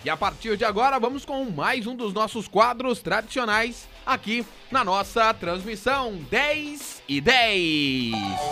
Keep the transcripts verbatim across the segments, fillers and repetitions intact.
E a partir de agora vamos com mais um dos nossos quadros tradicionais aqui na nossa transmissão dez e dez.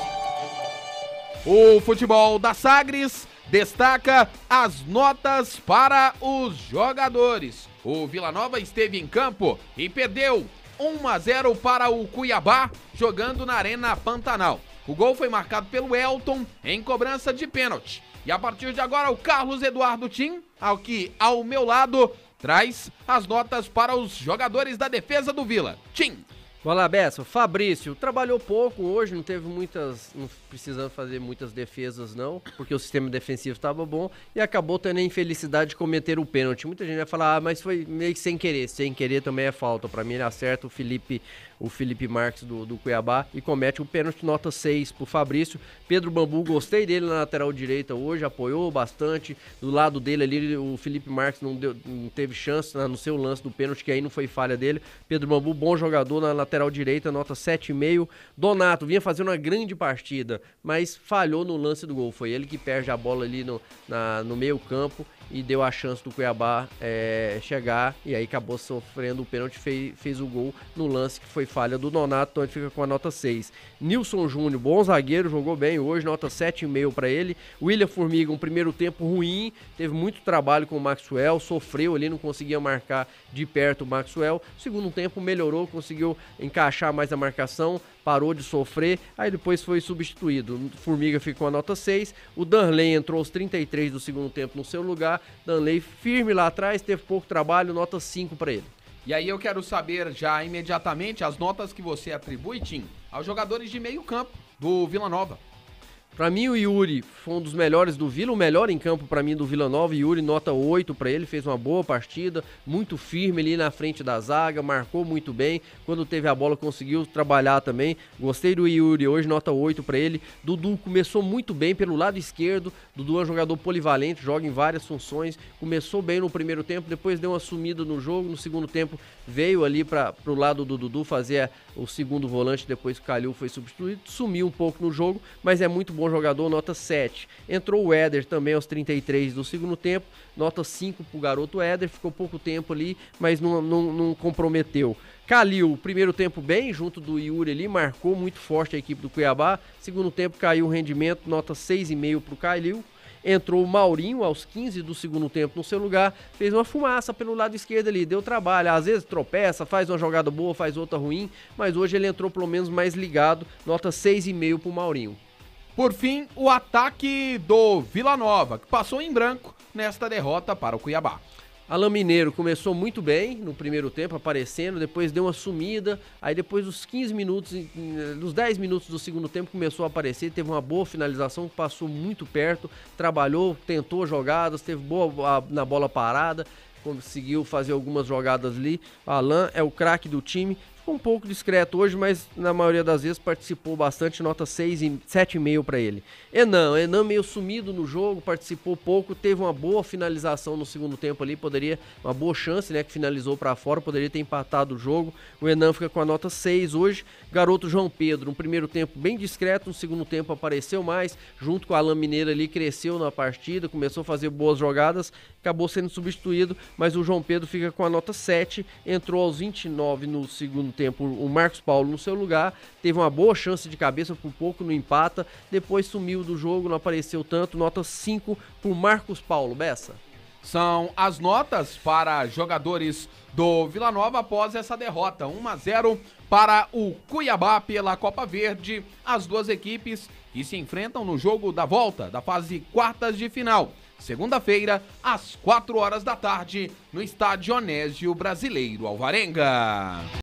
O futebol da Sagres destaca as notas para os jogadores. O Vila Nova esteve em campo e perdeu um a zero para o Cuiabá, jogando na Arena Pantanal. O gol foi marcado pelo Elton em cobrança de pênalti. E a partir de agora o Carlos Eduardo Tim, aqui ao meu lado, traz as notas para os jogadores da defesa do Vila. Tim. Olá, Bessa. Fabrício trabalhou pouco hoje, não teve muitas, não precisando fazer muitas defesas não, porque o sistema defensivo estava bom e acabou tendo a infelicidade de cometer o pênalti. Muita gente vai falar, ah, mas foi meio que sem querer, sem querer também é falta. Para mim ele acerta o Felipe, o Felipe Marques do, do Cuiabá e comete o pênalti, nota seis pro Fabrício. Pedro Bambu, gostei dele na lateral direita hoje, apoiou bastante. Do lado dele ali, o Felipe Marques não, deu, não teve chance no seu lance do pênalti, que aí não foi falha dele. Pedro Bambu, bom jogador na lateral lateral direita, nota sete vírgula cinco. Donato vinha fazendo uma grande partida, mas falhou no lance do gol. Foi ele que perde a bola ali no, na, no meio campo e deu a chance do Cuiabá é, chegar, e aí acabou sofrendo o pênalti, fez, fez o gol no lance que foi falha do Donato, então ele fica com a nota seis. Nilson Júnior, bom zagueiro, jogou bem hoje, nota sete vírgula cinco para ele. William Formiga, um primeiro tempo ruim, teve muito trabalho com o Maxwell, sofreu ali, não conseguia marcar de perto o Maxwell. Segundo tempo melhorou, conseguiu encaixar mais a marcação, parou de sofrer, aí depois foi substituído. Formiga ficou a nota seis, o Danley entrou aos trinta e três do segundo tempo no seu lugar. Danley firme lá atrás, teve pouco trabalho, nota cinco para ele. E aí eu quero saber já imediatamente as notas que você atribui, Tim, aos jogadores de meio campo do Vila Nova. Pra mim o Yuri foi um dos melhores do Vila, o melhor em campo pra mim do Vila Nova. Yuri, nota oito pra ele, fez uma boa partida, muito firme ali na frente da zaga, marcou muito bem, quando teve a bola conseguiu trabalhar também. Gostei do Yuri hoje, nota oito pra ele. Dudu começou muito bem pelo lado esquerdo, Dudu é um jogador polivalente, joga em várias funções, começou bem no primeiro tempo, depois deu uma sumida no jogo, no segundo tempo veio ali para pro lado do Dudu fazer o segundo volante, depois que o Calil foi substituído, sumiu um pouco no jogo, mas é muito bom jogador, nota sete. Entrou o Éder também aos trinta e três do segundo tempo, nota cinco pro garoto Éder, ficou pouco tempo ali, mas não, não, não comprometeu. Calil, primeiro tempo bem, junto do Yuri ali, marcou muito forte a equipe do Cuiabá. Segundo tempo caiu o rendimento, nota seis vírgula cinco pro Calil. Entrou o Maurinho aos quinze do segundo tempo no seu lugar, fez uma fumaça pelo lado esquerdo ali, deu trabalho, às vezes tropeça, faz uma jogada boa, faz outra ruim, mas hoje ele entrou pelo menos mais ligado, nota seis vírgula cinco pro Maurinho. Por fim, o ataque do Vila Nova, que passou em branco nesta derrota para o Cuiabá. Alan Mineiro começou muito bem no primeiro tempo, aparecendo, depois deu uma sumida, aí depois dos quinze minutos, dos dez minutos do segundo tempo começou a aparecer, teve uma boa finalização, passou muito perto, trabalhou, tentou jogadas, teve boa na bola parada, conseguiu fazer algumas jogadas ali. Alan é o craque do time. Ficou um pouco discreto hoje, mas na maioria das vezes participou bastante, nota seis e sete vírgula cinco para ele. Enan, Enan meio sumido no jogo, participou pouco, teve uma boa finalização no segundo tempo ali, poderia, uma boa chance, né, que finalizou para fora, poderia ter empatado o jogo. O Enan fica com a nota seis hoje. Garoto João Pedro, um primeiro tempo bem discreto, no segundo tempo apareceu mais, junto com a Alan Mineiro ali, cresceu na partida, começou a fazer boas jogadas, acabou sendo substituído, mas o João Pedro fica com a nota sete, entrou aos vinte e nove no segundo tempo o Marcos Paulo no seu lugar, teve uma boa chance de cabeça, por pouco não empata, depois sumiu do jogo, não apareceu tanto, nota cinco por Marcos Paulo. Bessa. São as notas para jogadores do Vila Nova após essa derrota, um a zero para o Cuiabá pela Copa Verde. As duas equipes que se enfrentam no jogo da volta da fase quartas de final, segunda-feira, às quatro horas da tarde, no estádio Onésio Brasileiro Alvarenga.